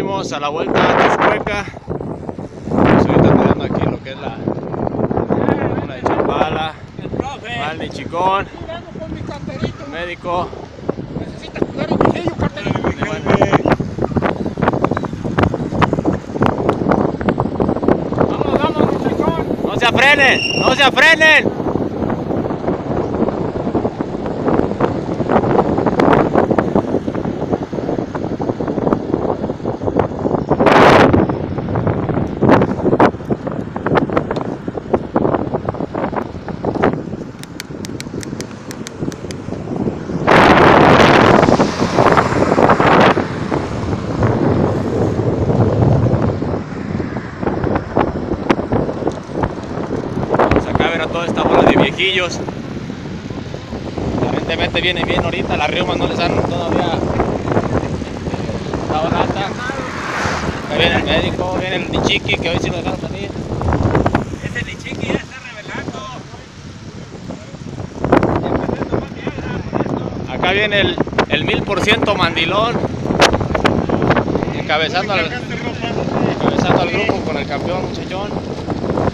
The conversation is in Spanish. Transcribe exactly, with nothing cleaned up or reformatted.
venimos a la vuelta a Texcueca. Pues ahorita mirando aquí lo que es la una de Chapala, Valni Chicón, médico. Necesita cuidar el viejillo, carterito. Vamos, vamos, muchachón. No se frenen, no se frenen. Toda esta bola de viejillos aparentemente vienen bien ahorita, las riumas no les han todavía dado lata. Acá viene el médico, viene el Nichiqui, que hoy sí lo dejaron salir. Ese Nichiqui ya está revelando. Acá viene el, el mil por ciento mandilón, encabezando al, encabezando al grupo con el campeón muchachón.